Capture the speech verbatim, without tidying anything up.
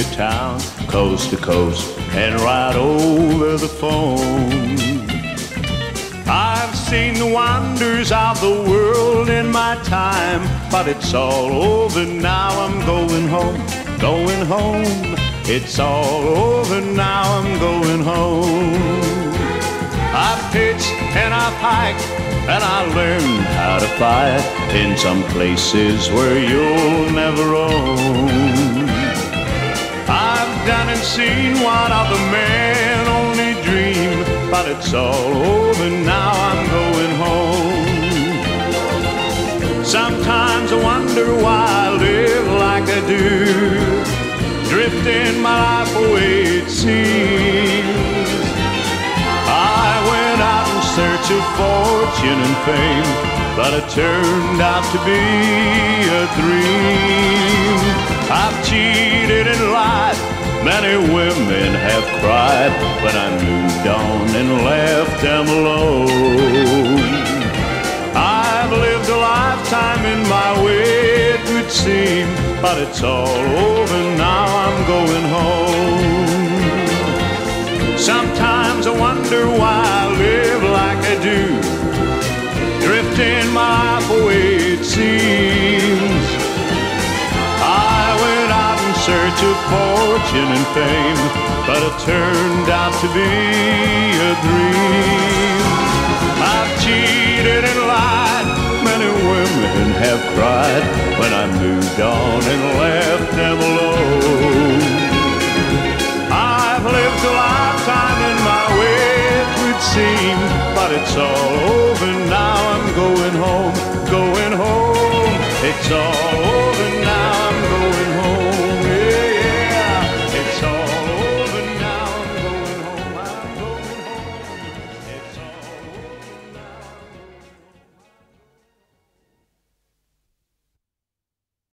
to town, coast to coast, and right over the phone. I've seen the wonders of the world in my time, but it's all over now. I'm going home, going home. It's all over now. I'm going home. I pitched and I piked and I learned how to fight in some places where you'll never roam. I've done and seen what other men only dream, but it's all over now. I'm going home. Sometimes I wonder why I live like I do, drifting my life away it seems. I went out in search of fortune and fame, but it turned out to be a dream. I've cheated and lied, many women have cried, but I moved on and left them alone. I've lived a lifetime in my way, it would seem, but it's all over now. I'm going home. Sometimes I wonder why I live like I do, drifting my life away it seems. I went out in search of fortune and fame, but it turned out to be a dream. I've cheated and lied, many women have cried, when I moved on and left them alone. I've lived a lifetime in my way, it would seem, but it's all over now. I'm going home, going home. It's all over.